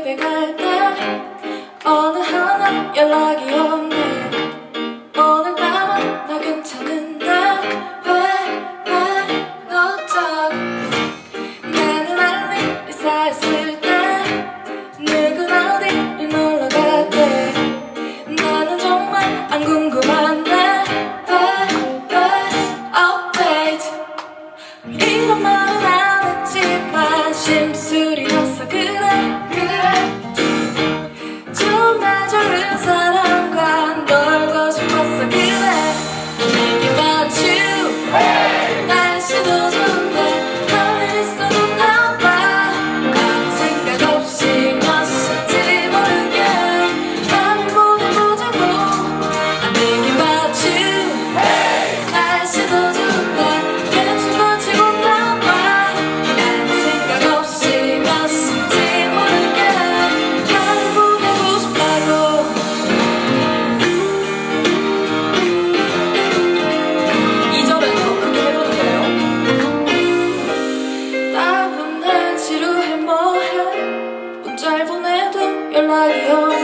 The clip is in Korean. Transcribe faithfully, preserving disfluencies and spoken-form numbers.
집에 갈 때 어느 하나 연락이 없네. 오늘따라 나 괜찮은데 왜 왜 어쩌고. 나는 알림이 쌓였을 때 누구나 어디를 놀러 갔대. 나는 정말 안 궁금한데 왜 왜 update. 이런 말은 안 했지만 심술이 났어. 그래 그래 좀 나 좋은 사람과 놀고 싶었어. 그래 Thinking about you. 날씨도 좋은데 별일 있었나 봐. 아무 생각 없이 몇 시인지 모르게 나를 보내보자고. I'm thinking about you. 날씨도 좋은데 대충 거치고 나와. 아무 생각 없이 몇 시인지 모르게 나를 보내고 싶다고. 이 절은 더 크게 해보는 거예요. 따분해 지루해 뭐해 문자를 보내도 연락이 오네.